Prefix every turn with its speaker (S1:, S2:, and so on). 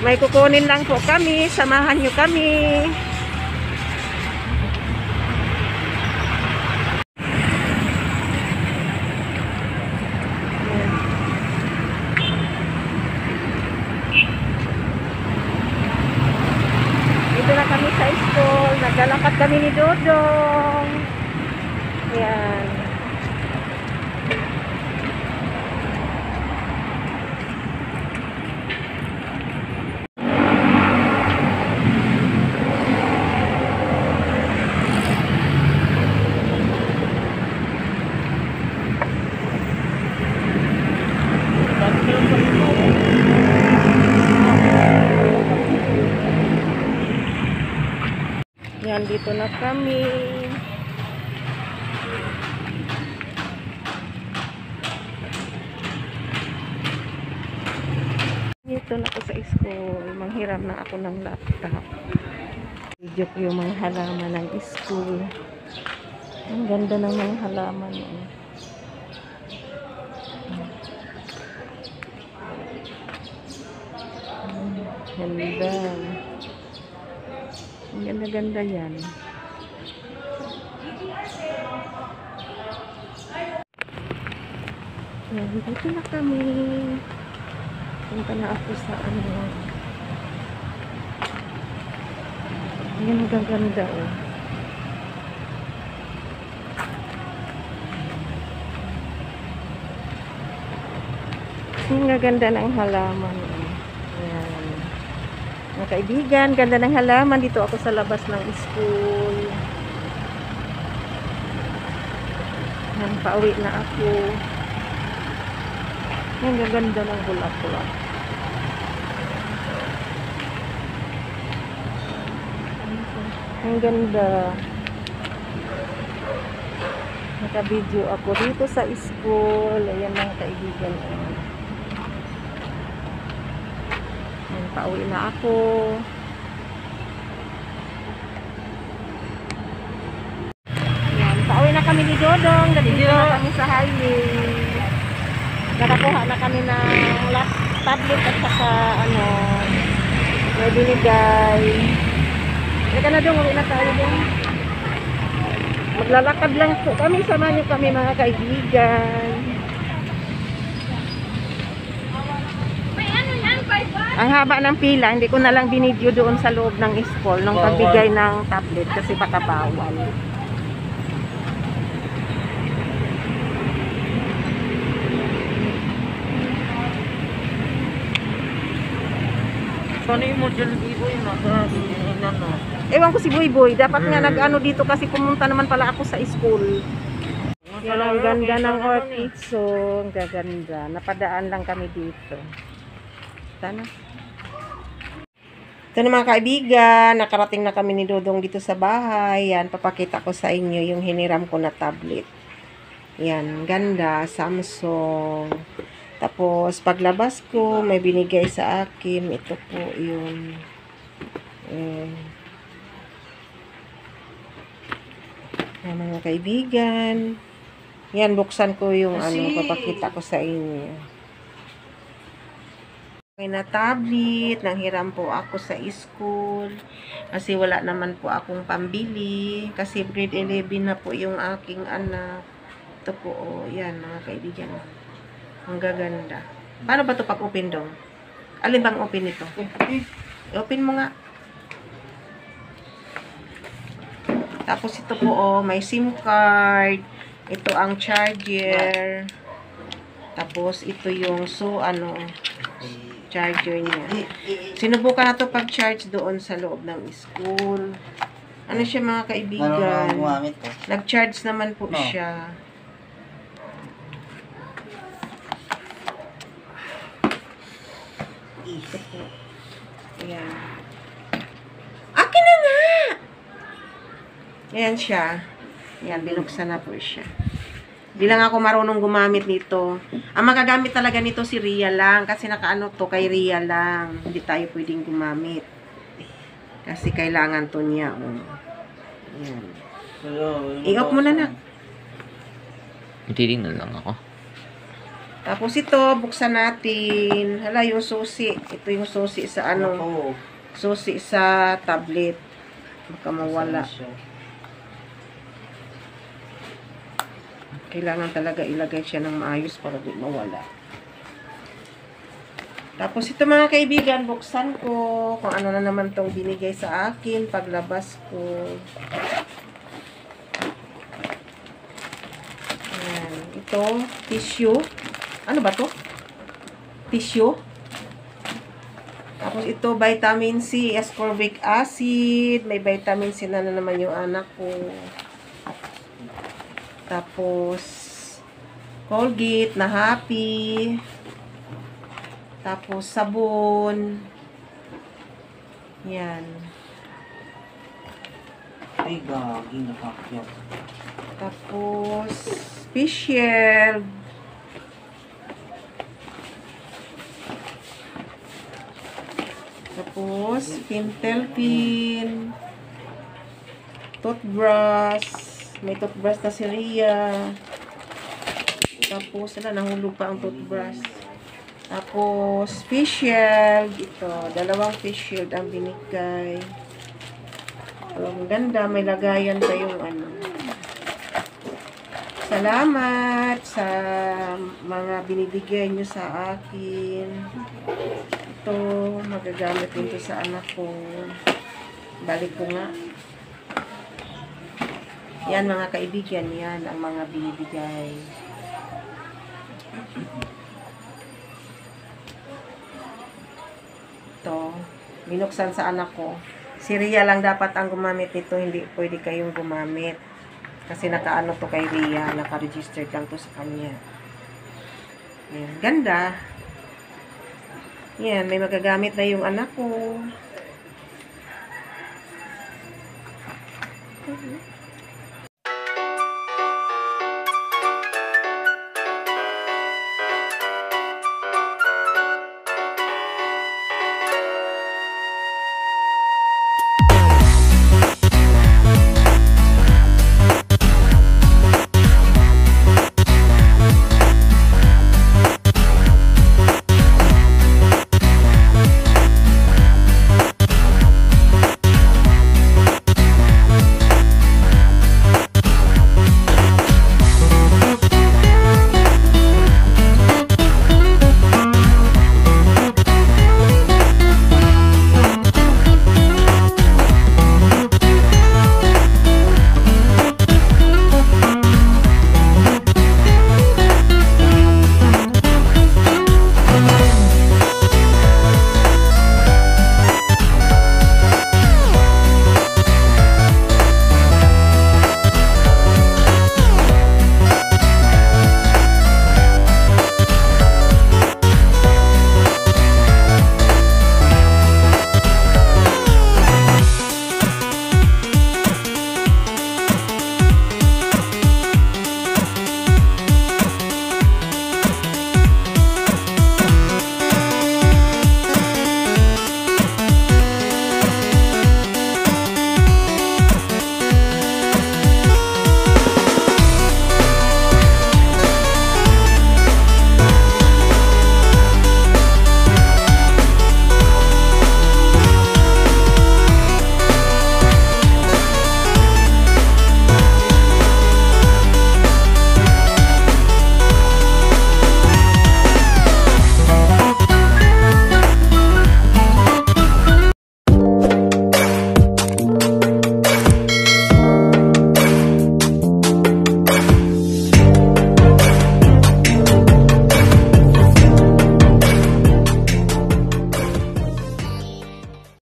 S1: May kukunin lang po kami. Samahan nyo kami. Dito na kami sa school. Naglalakad kami ni Dodong. Ayan. Yan, dito na kami. Dito na ako sa school. Manghiram na ako ng laptop. Video ko yung mga halaman ng school. Ang ganda ng mga halaman. Ganda. Ang ganda-ganda yan. Yan, dito na kami. Punta na ako sa ano. Yan, ang ganda oh. Ang ganda ng halaman oh. Mga kaibigan, ganda ng halaman. Dito ako sa labas ng school. Yan, pauwi na ako. Yan, gaganda ng bulak-bulak. Ang ganda. Naka-video ako dito sa school. Ayan mga kaibigan. Pauwi na ako. Yan, pauwi na kami ni Dodong. Dito na kami sa highway. Nakakuha na kami ng tablet at saka ano, may binigay. Teka na Dong, uwi na tayo Dong. Maglalakad lang po kami. Samahan niyo kami mga kaibigan. Ang haba ng pila, hindi ko na lang binidyo doon sa loob ng school nung pagbigay ng tablet kasi baka bawal.
S2: Ano yung model Boy?
S1: Ewan ko si Boy. Dapat nga nag-ano dito kasi pumunta naman pala ako sa school. Yan ang ganda ng orchid. So, ang gaganda. Napadaan lang kami dito. Sana. Ito na mga kaibigan, nakarating na kami ni Dodong dito sa bahay. Yan, papakita ko sa inyo yung hiniram ko na tablet. Yan, ganda, Samsung. Tapos, paglabas ko, may binigay sa akin. Ito po yung yan mga kaibigan. Yan, buksan ko yung papakita ko sa inyo. Na tablet, nanghiram po ako sa school kasi wala naman po akong pambili kasi grade 11 na po yung aking anak. Ito po, oh, yan mga kaibigan, ang gaganda. Paano ba ito pag open Dong? Alin bang open ito? Open mo nga. Tapos ito po, oh, may SIM card, ito ang charger, tapos ito yung charger niya. Sinubukan na to pag-charge doon sa loob ng school. Ano siya mga kaibigan? Nag-charge naman po siya. Ito po. Ayan. Akin na nga! Ayan siya. Ayan, binuksan na po siya. Di lang ako marunong gumamit nito. Ang magagamit talaga nito si Ria lang. Kasi nakaano to kay Ria lang. Hindi tayo pwedeng gumamit. Kasi kailangan to niya. Oh. Ayan. I-off mo na na.
S2: Titingnan lang ako.
S1: Tapos ito, buksan natin. Hala, yung susi. Ito yung susi sa ano.
S2: Oo.
S1: Susi sa tablet. Baka mawala. Kailangan talaga ilagay siya ng maayos para di mawala. Tapos ito mga kaibigan, buksan ko kung ano na naman tong binigay sa akin paglabas ko. Ayan. Ito, tissue. Ano ba to? Tissue. Tapos ito, vitamin C, ascorbic acid. May vitamin C na naman yung anak ko. Tapos, Colgate na Happy. Tapos, sabon. Yan.
S2: Ay, gagi, nakakyat.
S1: Tapos, fish shield. Tapos, Pentel pin. Toothbrush. May toothbrush na si Rhea. Tapos, nahulog pa ang toothbrush. Tapos, fish shield. Ito, dalawang fish shield ang binigay. Ang ganda, may lagayan pa yung ano. Salamat sa mga binibigay nyo sa akin. Ito, magagamit dito sa anak ko. Balik ko nga. Yan mga kaibigan, yan ang mga binibigay. Ito, binuksan sa anak ko. Si Rhea lang dapat ang gumamit nito, hindi pwede kayong gumamit. Kasi nakaano to kay Rhea, naka-registered lang to sa kanya. Yan, ganda. Yan, may magagamit na yung anak ko.